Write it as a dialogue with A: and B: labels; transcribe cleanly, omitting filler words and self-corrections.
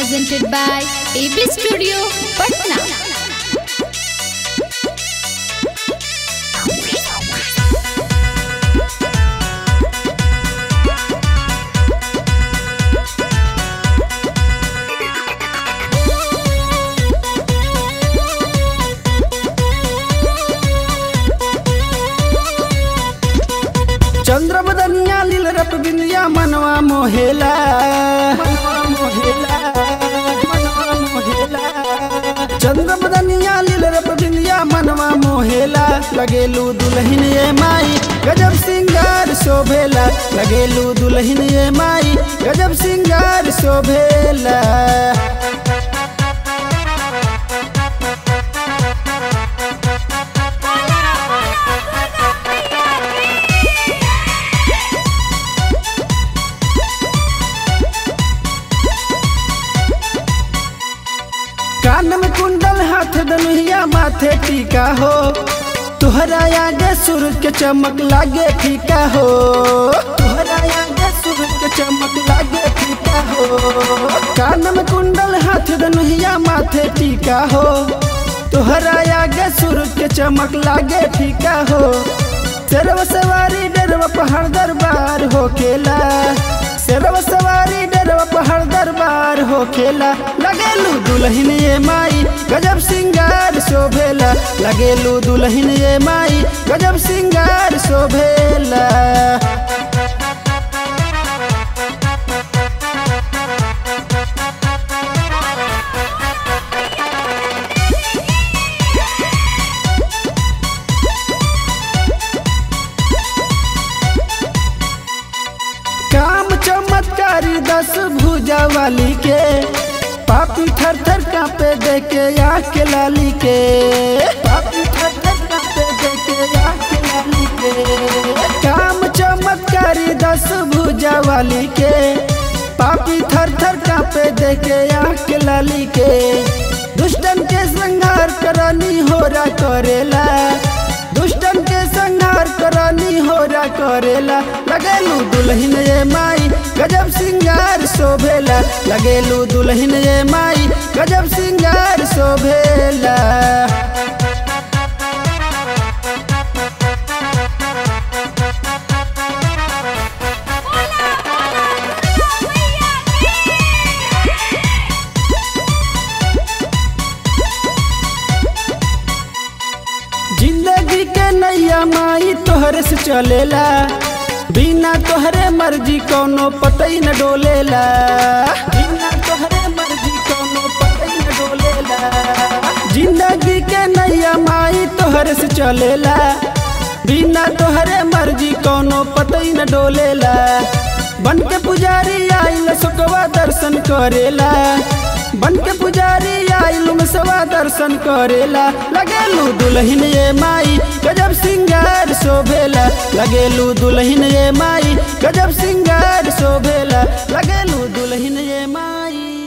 A: presented by AB Studio, Patna.
B: चंद्र बदनिया लील रप बिंदिया मनवा मोहेला, चंद्र बदनिया लील रप बिंदिया मनवा मोहेला। लगेलू दुल्हन ये माई गजब सिंगार शोभेला, लगेलू दुल्हन ये माई गजब सिंगार शोभेला। कान में कुंडल हाथ धनुहिया माथे टीका हो, तुहरा आगे सूरज के चमक लागे फीका हो, तुहरा आगे सूरज के चमक लागे फीका हो। कान में कुंडल हाथ धनुहिया माथे टीका हो, तुहरा आगे सूरज के चमक लागे फीका हो। सरव सवारी डरवा पहाड़ दरबार हो खेला, सरव सवारी डरवा पहाड़ दरबार हो खेला। लगेलू दुल्हन ये माई गजब सिंगार शोभेला, लगेलू दुल्हन ये माई गजब सिंगार शोभेला। काम चमत्कारी 10 भुजा वाली के, पापी थर थर कांपे देखे आँख के लाली के, पापी थर थर कांपे देखे आँख के लाली के। काम चमत्कारी 10 भुजा वाली के, पापी थर थर कांपे देखे आँख के लाली के। दुष्टन के संहार करानी होरा करेला, दुष्टन के संहार करानी होरा करेला। लगेलू दुल्हन ये माई गजब सिंगार शोभेला, लगेलू दुल्हन ये माई गजब सिंगार शोभेला। जिंदगी के नैया माई तोहरे से चलेला, बिना तोहरे मर्जी कोनो पतई न डोलेला, बिना तोहरे मर्जी कोनो पतई न डोलेला। जिंदगी के नैया माई तोहरे से चलेला, बिना तोहरे मर्जी कोनो पतई न डोलेला। बन के पुजारी आइल सुकवा दर्शन करेला, बन के पुजारी आइल मुसवा दर्शन करेला। लगेलू दुल्हन ये माई गजब सिंगार शोभेला, लगेलू दुल्हन ये माई गजब सिंगार शोभेला, लगेलू दुल्हन ये माई।